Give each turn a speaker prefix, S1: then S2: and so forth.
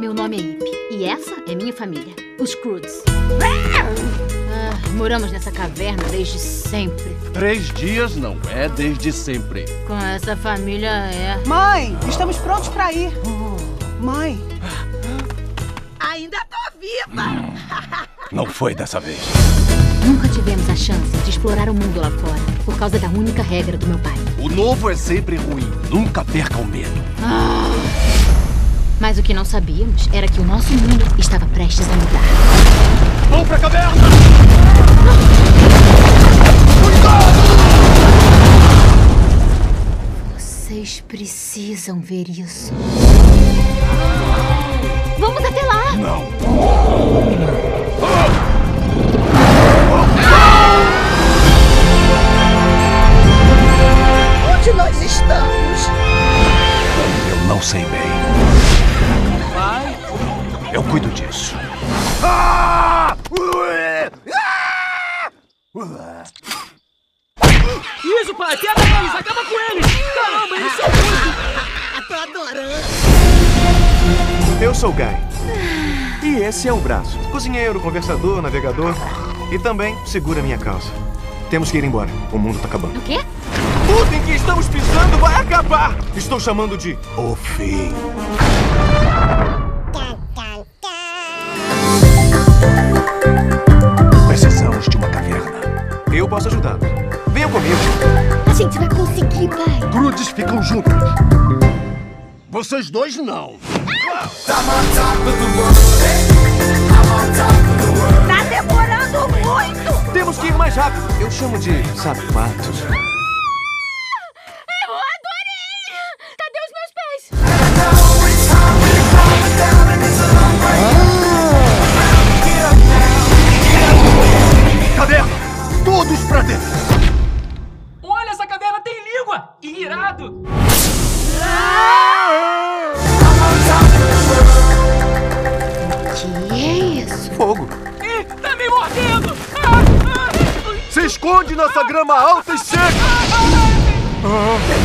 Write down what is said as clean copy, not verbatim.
S1: Meu nome é Ip e essa é minha família, os Croods. Moramos nessa caverna desde sempre.
S2: 3 dias não é desde sempre.
S1: Com essa família é...
S3: Mãe, estamos prontos pra ir. Mãe.
S4: Ainda tô viva!
S2: Não foi dessa vez.
S1: Nunca tivemos a chance de explorar o mundo lá fora, por causa da única regra do meu pai.
S2: O novo é sempre ruim. Nunca perca o medo.
S1: Mas o que não sabíamos era que o nosso mundo estava prestes a mudar.
S2: Vão pra caverna!
S1: Vocês precisam ver isso. Vamos até lá!
S2: Não.
S4: Onde nós estamos?
S2: Eu não sei bem.
S5: Pai?
S2: Eu cuido disso.
S5: Isso, pai! Pega eles! Acaba com eles! Caramba, eles são muito!
S4: Tô adorando!
S6: Eu sou o Guy. E esse é o Braço. Cozinheiro, conversador, navegador. E também segura minha calça. Temos que ir embora. O mundo tá acabando.
S1: O quê?
S6: Tudo em que estamos pisando vai acabar! Estou chamando de o fim. Precisamos de uma caverna. Eu posso ajudar. Venham comigo.
S1: A gente vai conseguir, pai.
S2: Croods ficam juntos. Vocês dois não.
S4: Tá demorando muito!
S6: Temos que ir mais rápido. Eu chamo de sapatos.
S1: Eu adorei! Cadê os meus pés?
S2: Caverna! Todos pra dentro!
S5: Olha, essa caverna tem língua! Irado!
S1: Que é isso?
S6: Fogo.
S5: Ih, tá me mordendo!
S2: Se esconde nessa grama alta e seca!